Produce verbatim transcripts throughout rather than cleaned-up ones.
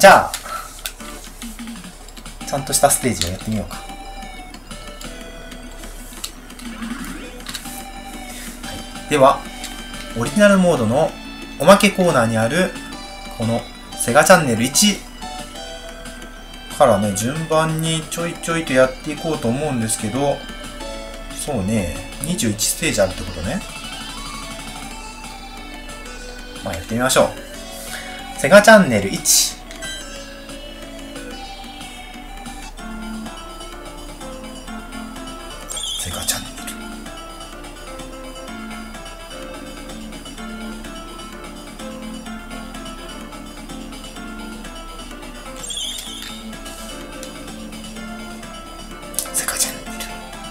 じゃあちゃんとしたステージをやってみようか。はい、ではオリジナルモードのおまけコーナーにあるこのセガチャンネルいちからね、順番にちょいちょいとやっていこうと思うんですけど、そうね、にじゅういちステージあるってことね。まあやってみましょう。セガチャンネルいち。セガチャンネル。セガチャンネル。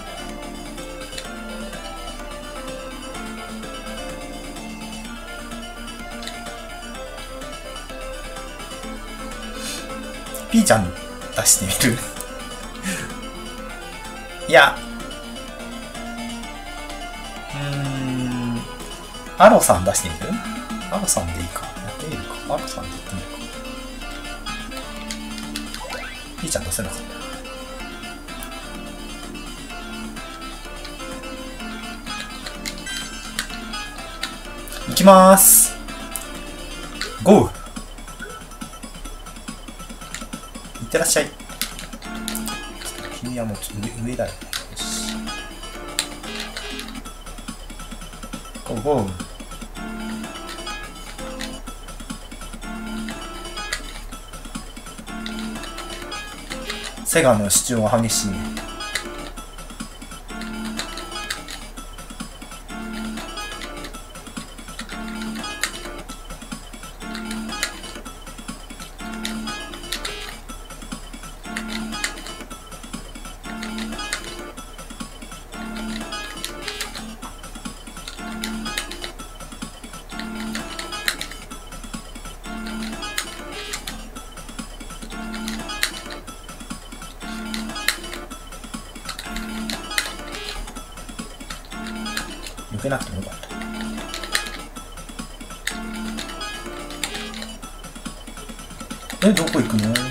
ピーちゃん出してみるいや、うーん、アロさん出してみる？アロさんでいいか。やってみるか。アロさんでやってみるか。ピーちゃん出せなかった。いきまーす。ゴー。いってらっしゃい。君はもうちょっと上だよ。よし。ゴーゴー。セガの主張は激しいね。避けなくてもよかった。え、どこ行くの？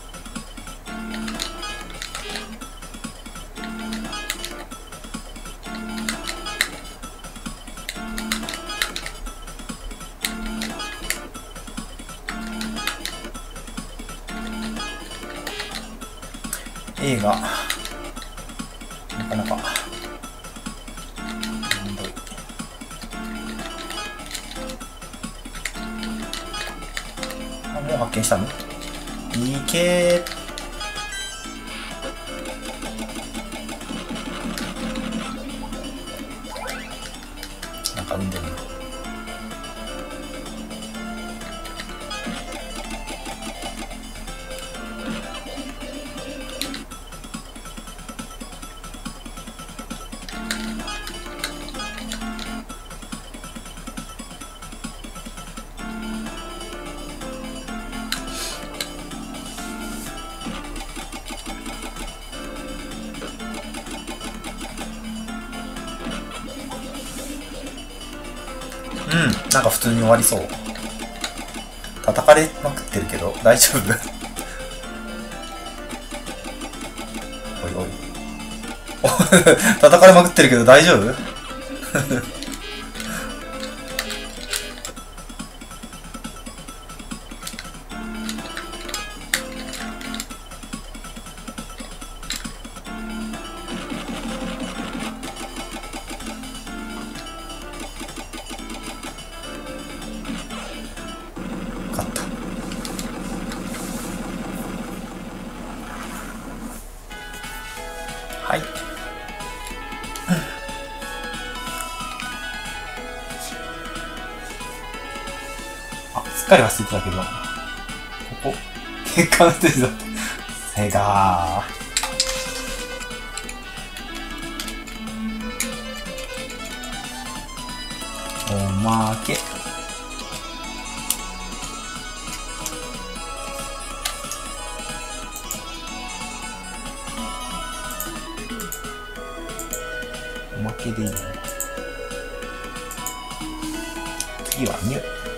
映画なかなかもう発見したの？いけー。なんか産んでるな。うん、なんか普通に終わりそう。叩かれまくってるけど大丈夫おいおい叩かれまくってるけど大丈夫はい。あ、すっかり忘れてたけど、ここ、結果のステージだった。セガー。おまけ。おまけでいいね。次はニュー。